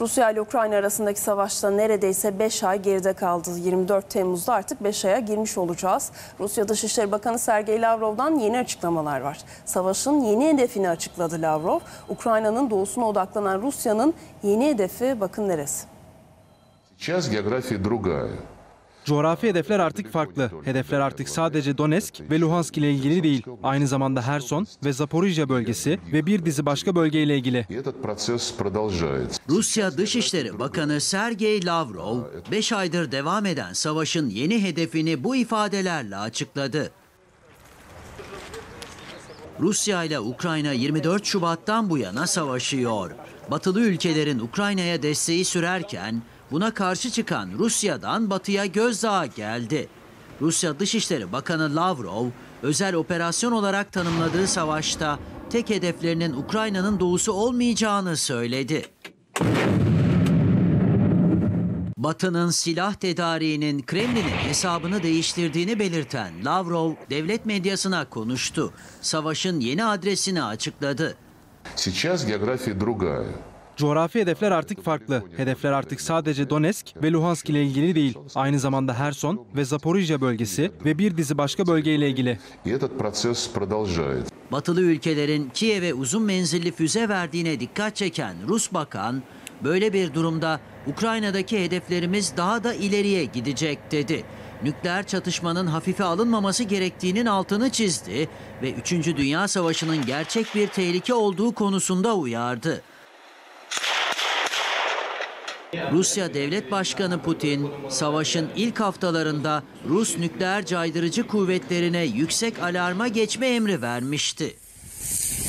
Rusya ile Ukrayna arasındaki savaşta neredeyse 5 ay geride kaldı. 24 Temmuz'da artık 5 aya girmiş olacağız. Rusya Dışişleri Bakanı Sergey Lavrov'dan yeni açıklamalar var. Savaşın yeni hedefini açıkladı Lavrov. Ukrayna'nın doğusuna odaklanan Rusya'nın yeni hedefi bakın neresi? Coğrafi hedefler artık farklı. Hedefler artık sadece Donetsk ve Luhansk ile ilgili değil. Aynı zamanda Herson ve Zaporijya bölgesi ve bir dizi başka bölgeyle ilgili. Rusya Dışişleri Bakanı Sergey Lavrov, 5 aydır devam eden savaşın yeni hedefini bu ifadelerle açıkladı. Rusya ile Ukrayna 24 Şubat'tan bu yana savaşıyor. Batılı ülkelerin Ukrayna'ya desteği sürerken buna karşı çıkan Rusya'dan batıya gözdağı geldi. Rusya Dışişleri Bakanı Lavrov, özel operasyon olarak tanımladığı savaşta tek hedeflerinin Ukrayna'nın doğusu olmayacağını söyledi. Batı'nın silah tedariğinin Kremlin'in hesabını değiştirdiğini belirten Lavrov, devlet medyasına konuştu. Savaşın yeni adresini açıkladı. Coğrafi hedefler artık farklı. Hedefler artık sadece Donetsk ve Luhansk ile ilgili değil. Aynı zamanda Herson ve Zaporijya bölgesi ve bir dizi başka bölgeyle ilgili. Batılı ülkelerin Kiev'e uzun menzilli füze verdiğine dikkat çeken Rus bakan, böyle bir durumda Ukrayna'daki hedeflerimiz daha da ileriye gidecek dedi. Nükleer çatışmanın hafife alınmaması gerektiğinin altını çizdi ve 3. Dünya Savaşı'nın gerçek bir tehlike olduğu konusunda uyardı. Rusya Devlet Başkanı Putin, savaşın ilk haftalarında Rus nükleer caydırıcı kuvvetlerine yüksek alarma geçme emri vermişti.